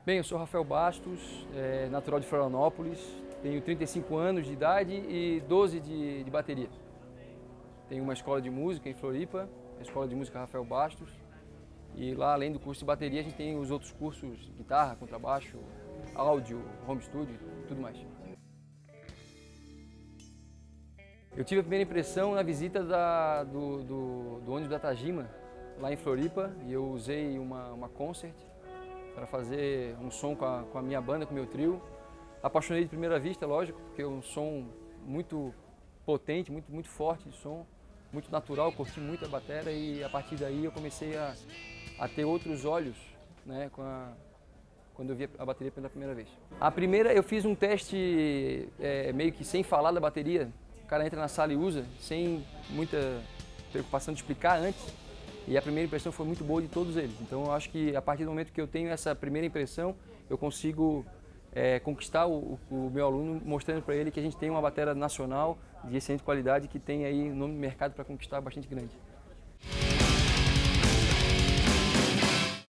Bem, eu sou Rafael Bastos, natural de Florianópolis, tenho 35 anos de idade e 12 de bateria. Tenho uma escola de música em Floripa, a Escola de Música Rafael Bastos, e lá, além do curso de bateria, a gente tem os outros cursos de guitarra, contrabaixo, áudio, home studio e tudo mais. Eu tive a primeira impressão na visita do ônibus da Tajima, lá em Floripa, e eu usei uma Concert para fazer um som com a minha banda, com o meu trio. Apaixonei de primeira vista, lógico, porque é um som muito potente, muito forte de som, muito natural, curti muito a bateria e a partir daí eu comecei a ter outros olhos, né, quando eu vi a bateria pela primeira vez. A primeira eu fiz um teste meio que sem falar da bateria, o cara entra na sala e usa, sem muita preocupação de explicar antes, e a primeira impressão foi muito boa de todos eles. Então eu acho que a partir do momento que eu tenho essa primeira impressão, eu consigo conquistar o meu aluno, mostrando para ele que a gente tem uma bateria nacional de excelente qualidade que tem aí um nome no mercado para conquistar bastante grande.